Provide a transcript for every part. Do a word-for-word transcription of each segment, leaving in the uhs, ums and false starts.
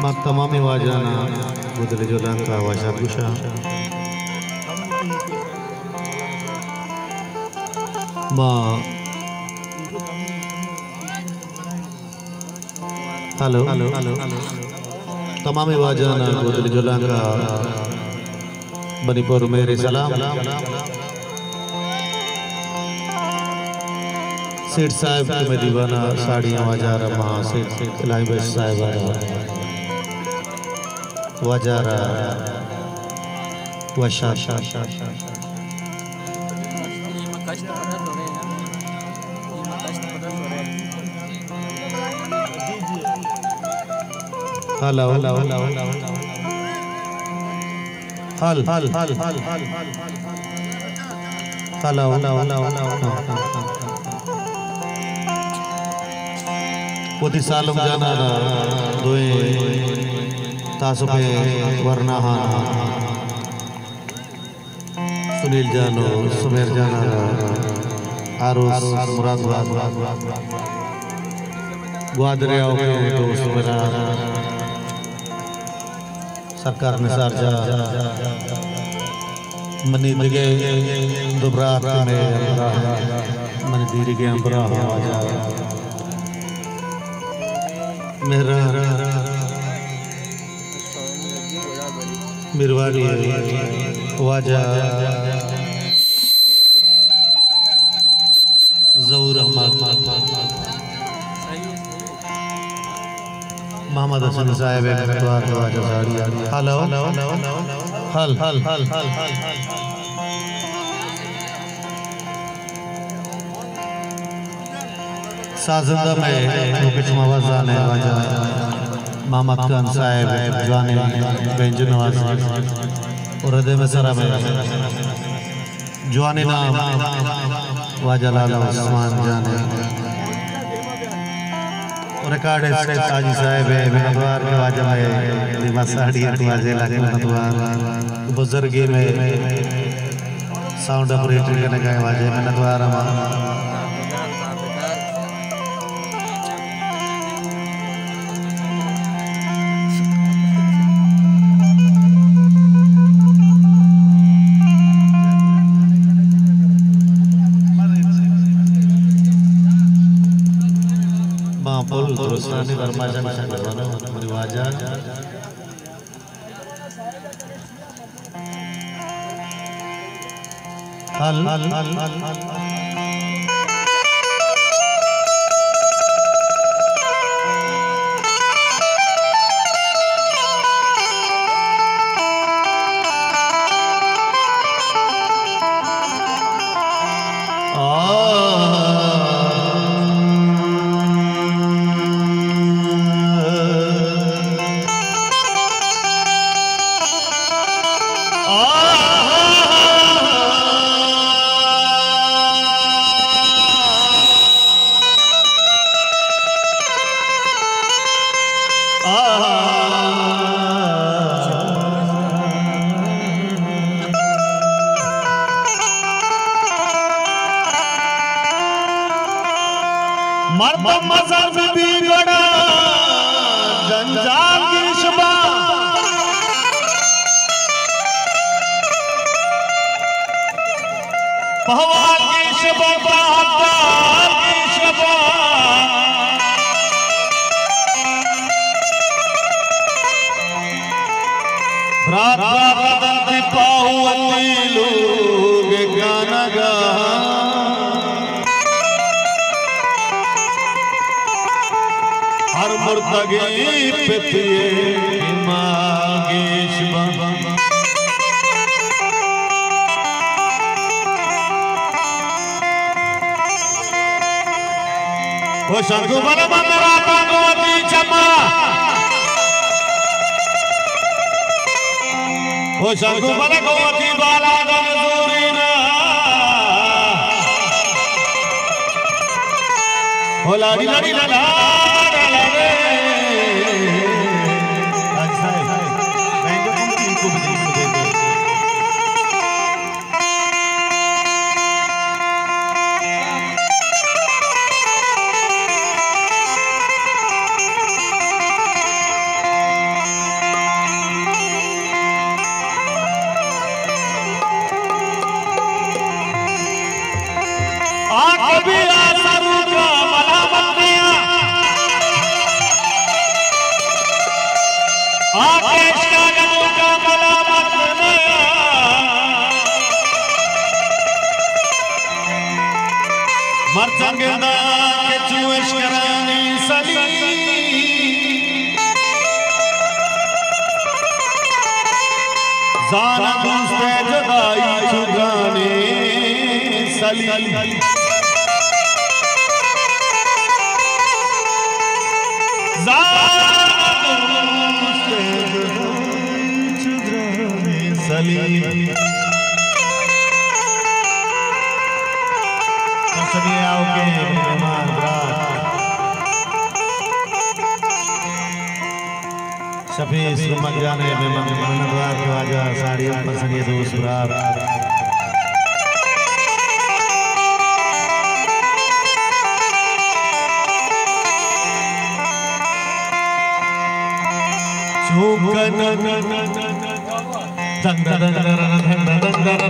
मां तमामी वाजाना बुदले जोला का वाजा गुशा मां हेलो हेलो तमामी वाजाना बुदले जोला का बनीपुर मेरे सलाम सेठ साहब की मैं दीवाना साड़ियाँ वाजारा माँ सेठ इलाही बश साहब वाजारा वशा हेलो हेलो हल हल हल हल हेलो पोती सालों जाना दोए तासुपे वरना सुनील जानो सुमेर जाना आरुस मुराद ग्वादरे आओ तो सुमेरा सरकार निसार जा मनी दिगे दुबरा में मनी दीरी के अंबरा मेरा मिरवारी वाजा ज़हूर अहमद मोहम्मद हसन साहब द्वार वाजा साड़ी हेलो हल हल हल हल साजिंदा में मुकेश मवाज़ा ने वाजा मोहम्मद खान साहब जवानी बेंजू नवाज और हृदय में सरा में जवानी नाम वाजा लाला उस्मान जाने और रिकॉर्ड साजी साहब है बिनद्वार के वाजा में दिमा साड़ी वाजे लागे बिनद्वार बुजुर्गी में साउंड ऑपरेटर के लगाए वाजे बिनद्वार मापुल terusani bermacam macam berwarna berwajah hal hal hal hal मर्द मजहब भी बड़ा जंजाल की शबा पहवा की शबा बहादुर की शबा रात रात दी पाहु अतीलू के गाना गा हर मुर्तगी पितिए मागेश बाबा हो शंकु बल मंदरा भगवती चमा हो शंकु बल भगवती बाला गंजूरीना हो लाड़ी लाड़ी लाला आकेश का गमों का मलामत नया मर्चंगदा के चुएश करानी सली जाना दूसरे जुदाई चुगाने सली सभी आओगे मेहमान शफीस मत जाने मेहमान मेहमान के आजा साड़ी ऊपर से ये दोस्त रात चुकन दंग दंग दंग दंग दंग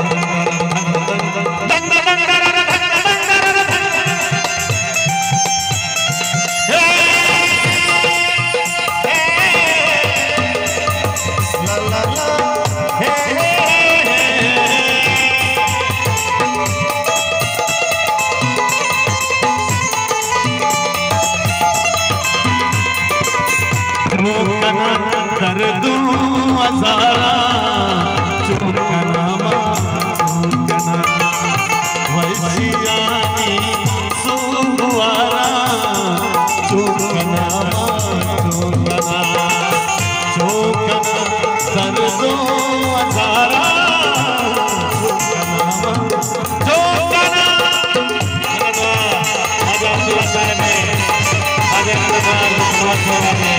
कर दूं अज़ारा चुकना चुकना वैसियानी सुवारा चुकना चुकना चुकना कर दूं अज़ारा चुकना चुकना आजा सुलतान में आजा सुलतान में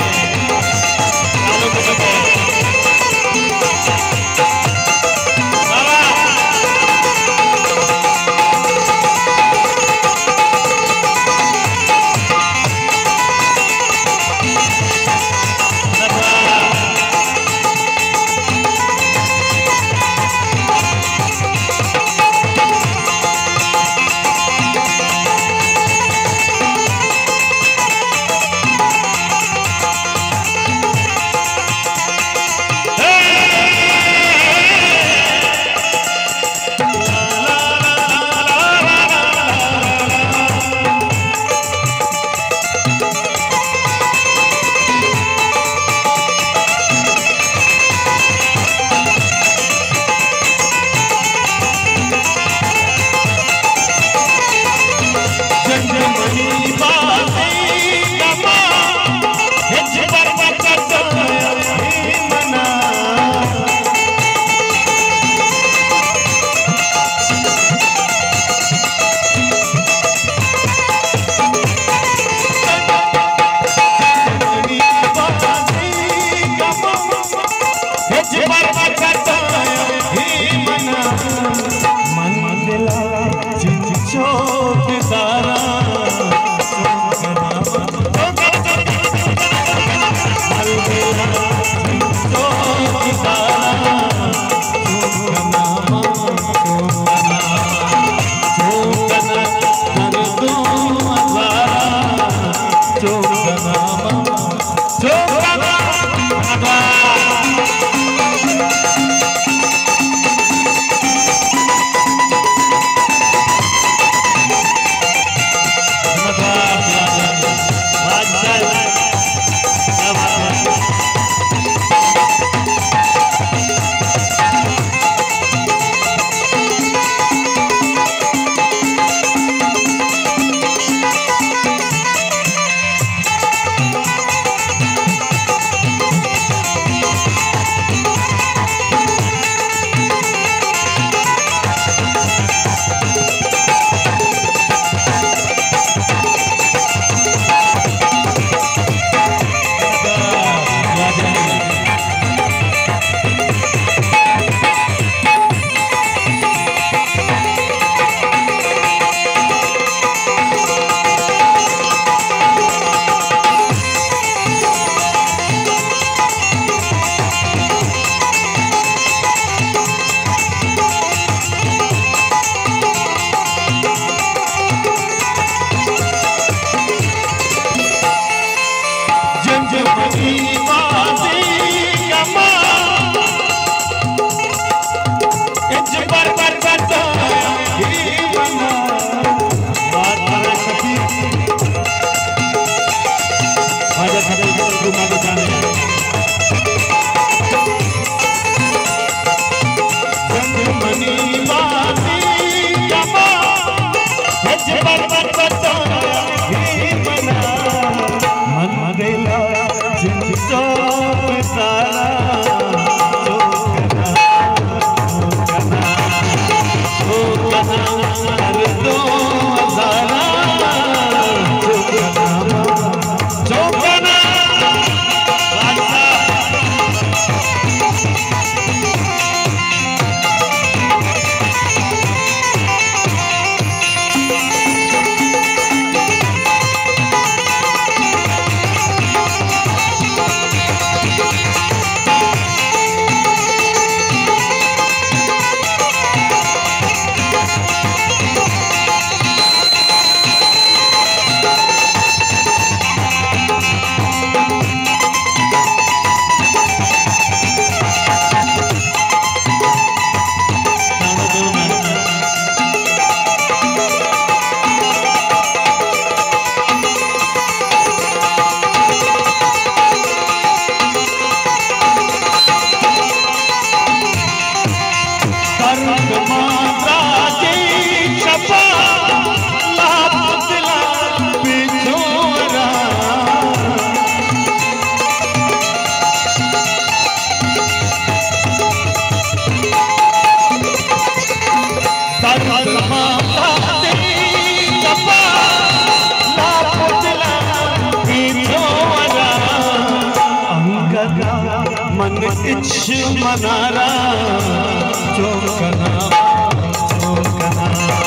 मन इच्छ मनारा जो कना जो कना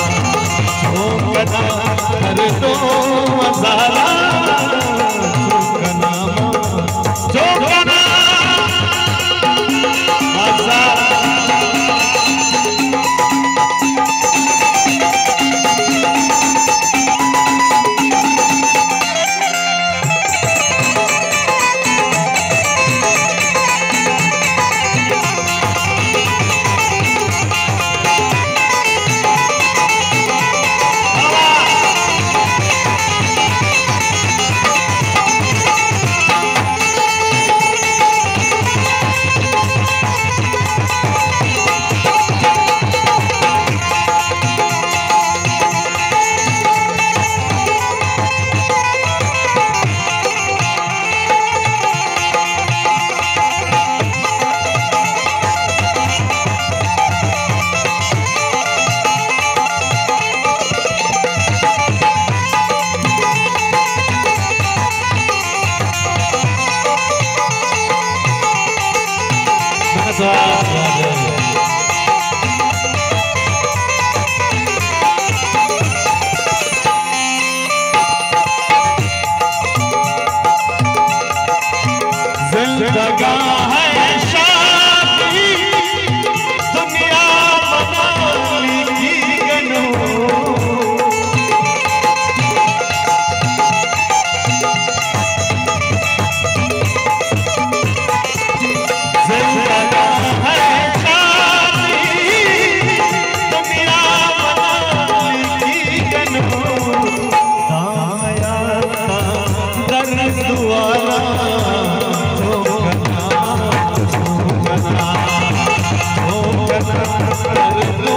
जो कना हर दो हजारा जो कना जो कना हजार जिंदगा है शादी दुनिया बनाली की गनो जिंदगा है शादी दुनिया बनाली की गनो दाया दर्द दुआरा Oh,